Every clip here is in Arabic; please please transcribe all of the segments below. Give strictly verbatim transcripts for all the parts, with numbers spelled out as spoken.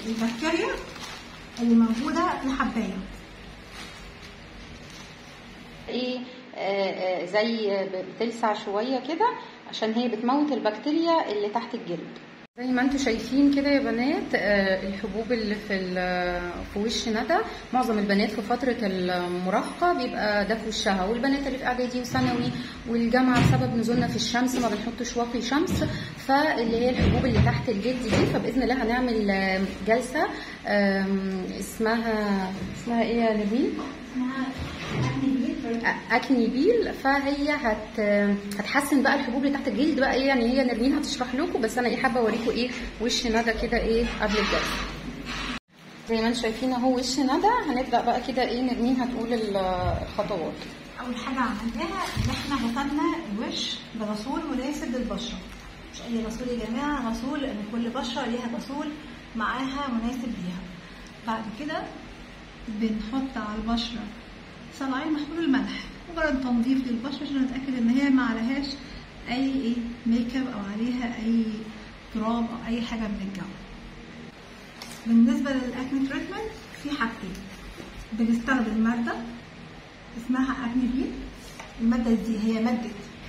البكتيريا اللي موجوده في الحبايه. ايه آه آه زي بتلسع شويه كده عشان هي بتموت البكتيريا اللي تحت الجلد. زي ما انتم شايفين كده يا بنات، آه الحبوب اللي في في وش ندى، معظم البنات في فتره المراهقه بيبقى ده في وشها، والبنات اللي في اعدادي وثانوي والجامعه بسبب نزولنا في الشمس ما بنحطش واقي شمس، فاللي هي الحبوب اللي تحت الجلد دي. فباذن الله هنعمل جلسه اسمها اسمها ايه يا نبيل؟ اسمها اكني بيل. فهي هت هتحسن بقى الحبوب اللي تحت الجلد بقى ايه، يعني هي نرمين هتشرح لكم، بس انا ايه حابه اوريكم ايه وش ندى كده ايه قبل الجلسه. زي ما انتم شايفين اهو وش ندى. هنبدا بقى كده ايه، نرمين هتقول الخطوات. اول حاجه عملناها ان احنا غسلنا الوش بغسول مناسب للبشره، مش اي غسول يا جماعه، غسول ان كل بشره ليها غسول معاها مناسب ليها. بعد كده بنحط على البشره صلاعين محلول الملح، مجرد تنظيف للبشره عشان نتاكد ان هي ما عليهاش اي ايه ميك اب او عليها اي تراب او اي حاجه من الجو. بالنسبه للاكني تريتمنت في حاجتين، بنستخدم ماده اسمها اكني بيل. الماده دي هي ماده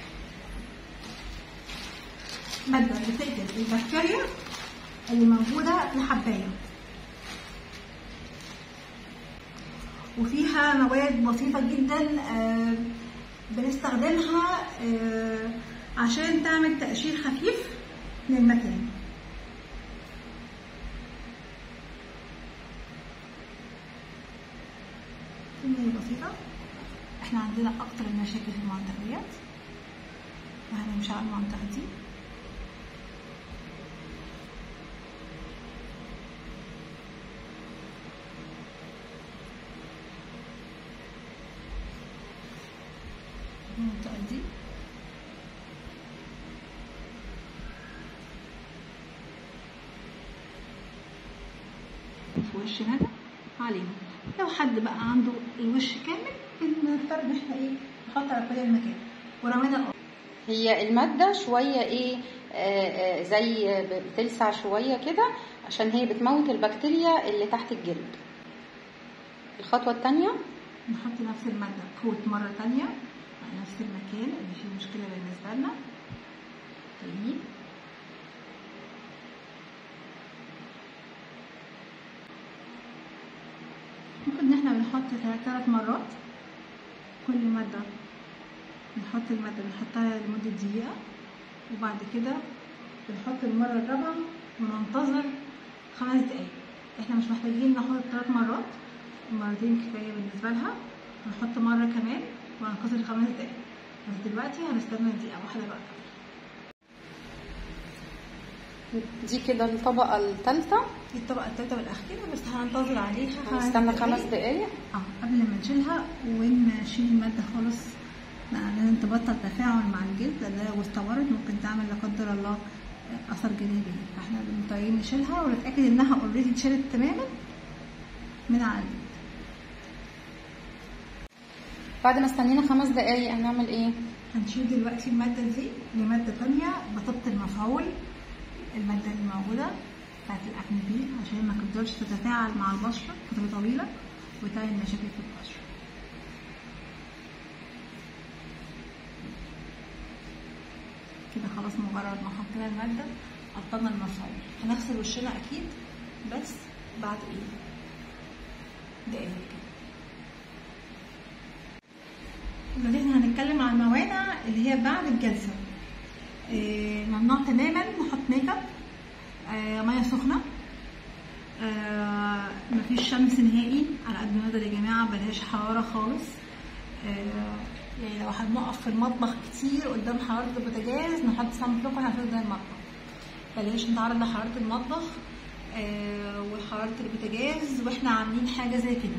ماده بتقتل البكتيريا اللي موجوده في الحبايه، وفيها مواد بسيطة جدا آه بنستخدمها آه عشان تعمل تقشير خفيف للمكان. كمية بسيطة. احنا عندنا اكتر المشاكل في المنطقة ديت، وهنمشي على المنطقة دي. المنطقة دي في وش ندى علينا. لو حد بقى عنده الوش كامل بنضطر ان احنا ايه نحط على كل المكان ورمينا الارض. هي الماده شويه ايه آه آه زي بتلسع شويه كده عشان هي بتموت البكتيريا اللي تحت الجلد. الخطوه الثانيه نحط نفس الماده كوت مره ثانيه على نفس المكان اللي فيه مشكله بالنسبه لنا تاني. ممكن ان احنا بنحط ثلاث مرات، كل ماده نحط الماده بنحطها لمده دقيقه، وبعد كده بنحط المره الرابعه وننتظر خمس دقايق. احنا مش محتاجين نحط ثلاث مرات، مرتين كفايه بالنسبه لها. هنحط مره كمان وهننتظر خمس دقايق، بس دلوقتي هنستنى دقيقه واحده بقى. دي كده الطبقه الثالثه، دي الطبقه الثالثه والاخيره، بس هننتظر عليها هنستنى خمس دقايق اه قبل ما نشيلها ونشيل الماده خالص. لازم تبطل تفاعل مع الجلد، لان لو استمرت ممكن تعمل لا قدر الله اثر جانبي، فاحنا مضطرين نشيلها ونتاكد انها اوريدي اتشالت تماما من على الجلد. بعد ما استنينا خمس دقايق هنعمل ايه؟ هنشيل دلوقتي الماده دي لماده ثانيه بتبطل مفعول الماده اللي موجوده بتاعت الاكني بيل عشان ما تقدرش تتفاعل مع البشره فتره طويله وتعمل مشاكل في البشره. كده خلاص، مجرد ما حطينا الماده قطعنا المفعول. هنغسل وشنا اكيد، بس بعد ايه دقايق كده. وبعدين هنتكلم عن الموانع اللي هي بعد الجلسه. إيه ممنوع تماما نحط ميك اب، آه ميه سخنه، آه مفيش شمس نهائي على قد ما نقدر يا جماعه، بلاش حراره خالص. آه يعني لو هنقف في المطبخ كتير قدام حراره البوتاجاز نحط صن بلوك واحنا قدام المطبخ، بلاش نتعرض لحراره المطبخ آه وحراره البوتاجاز واحنا عاملين حاجه زي كده.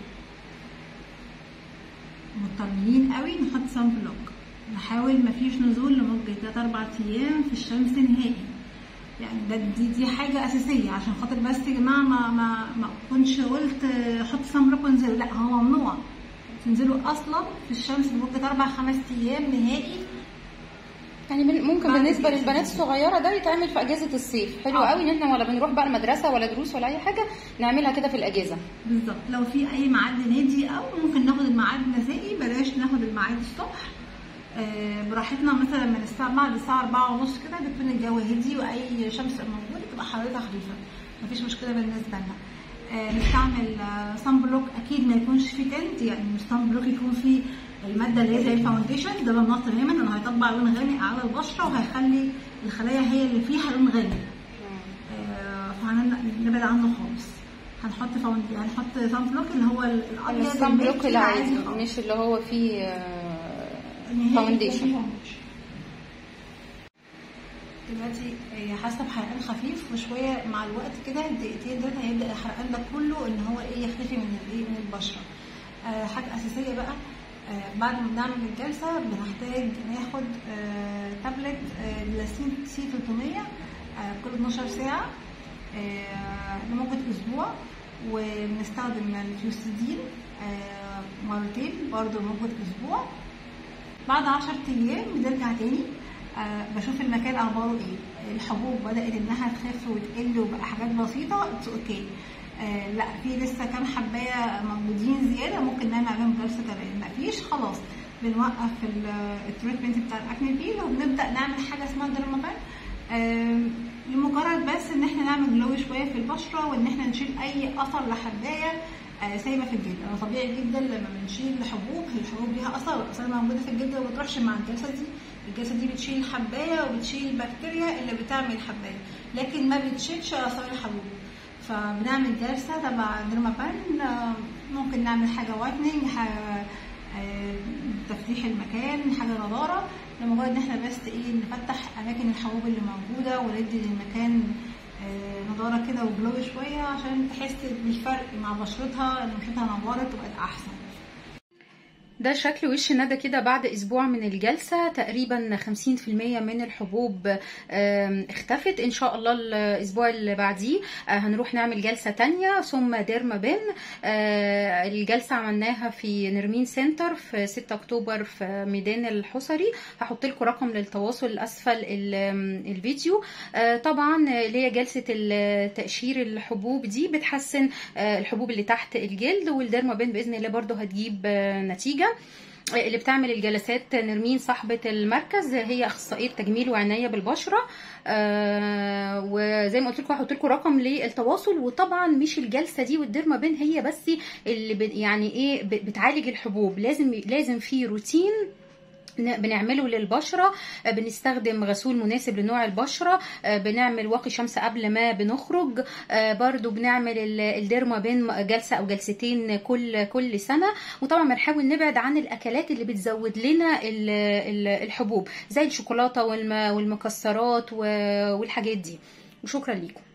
مطمنين قوي نحط صن بلوك، نحاول مفيش نزول لمده ثلاثة أربعة ايام في الشمس نهائي. يعني ده دي دي حاجه اساسيه عشان خاطر بس يا جماعه ما ما ما كنتش قلت حط صن بلوك وانزلوا، لا هو ممنوع تنزلوا اصلا في الشمس لمده اربع خمس ايام نهائي يعني ممكن بالنسبه للبنات الصغيره ده يتعمل في اجازه الصيف. حلو قوي ان احنا ولا بنروح بقى المدرسه ولا دروس ولا اي حاجه، نعملها كده في الاجازه. بالظبط. لو في اي ميعاد نادي او ممكن ناخد الميعاد مسائي، بلاش ناخد الميعاد الصبح. آه براحتنا، مثلا من الساعه بعد الساعه أربعة ونص كده بيكون الجو هادي واي شمس موجوده، تبقى حرارتها خفيفه، مفيش مشكله بالنسبه لنا. آه نستعمل آه صن بلوك، اكيد ما يكونش فيه تنت، يعني الصن بلوك يكون فيه الماده اللي هي زي الفاونديشن ده لونها تماما، انه هيطبع لون غامق على البشره وهيخلي الخلايا هي اللي فيها لون غامق. آه فهنبعد عنه خالص. هنحط فاونديشن، هنحط صن بلوك اللي هو الابيض الصن بلوك العادي، مش اللي هو فيه آه فاونديشن. دلوقتي حاسه بحرقان خفيف، وشويه مع الوقت كده الدقيقتين دول هيبدا الحرقان ده كله ان هو ايه يختفي من الايه من البشره. آه حاجه اساسيه بقى، آه بعد ما بنعمل الجلسه بنحتاج ناخد آه تابلت آه جلاسين سي ثلاثمية آه كل اتناشر ساعه آه لمده اسبوع، وبنستخدم الفلوستيدين آه مرتين برضه لمده اسبوع. بعد عشر ايام بنرجع تاني، آه بشوف المكان اخباره ايه، الحبوب بدات انها تخف وتقل وبقى حاجات بسيطه، اتس اوكي. آه لا في لسه كام حبايه موجودين زياده، ممكن نعمل عليهم جلسه كمان. مفيش خلاص بنوقف التريتمنت بتاع الاكني بيل وبنبدا نعمل حاجه اسمها ديرمابان، آه لمجرد بس ان احنا نعمل جلو شويه في البشره، وان احنا نشيل اي اثر لحبايه آه سايبه في الجلد. انا طبيعي جدا لما بنشيل الحبوب، هي الحبوب ليها اثر، الاثار موجوده في الجلد وما بتروحش مع الجلسه دي. الجلسه دي بتشيل الحبايه وبتشيل البكتيريا اللي بتعمل الحبايه، لكن ما بتشيلش اثار الحبوب. فبنعمل جلسه تبع ديرمابان، ممكن نعمل حاجه وايتنينج، تفتيح المكان، حاجه نضاره، لمجرد ان احنا بس ايه نفتح اماكن الحبوب اللي موجوده وندي للمكان نضاره كده وجلو شويه، عشان تحس بالفرق مع بشرتها، ان بشرتها نورت وبقت احسن. ده شكل وش ندى كده بعد اسبوع من الجلسه. تقريبا خمسين في المية من الحبوب اختفت. ان شاء الله الاسبوع اللي بعديه هنروح نعمل جلسه تانية ثم ديرمابان. الجلسه عملناها في نرمين سنتر في ستة اكتوبر في ميدان الحصري. هحط لكم رقم للتواصل اسفل الفيديو. طبعا اللي هي جلسه تقشير الحبوب دي بتحسن الحبوب اللي تحت الجلد، والديرمابان باذن الله برضو هتجيب نتيجه. اللي بتعمل الجلسات نرمين صاحبة المركز، هي اخصائية تجميل وعناية بالبشرة. آه وزي ما قلت لكم هحط لكم رقم للتواصل. وطبعا مش الجلسة دي والديرمابان هي بس اللي يعني ايه بتعالج الحبوب، لازم لازم في روتين بنعمله للبشرة. بنستخدم غسول مناسب لنوع البشرة، بنعمل واقي شمس قبل ما بنخرج، برضو بنعمل الديرمابان جلسة او جلستين كل كل سنة. وطبعا بنحاول نبعد عن الاكلات اللي بتزود لنا الحبوب زي الشوكولاتة والمكسرات والحاجات دي. وشكرا لكم.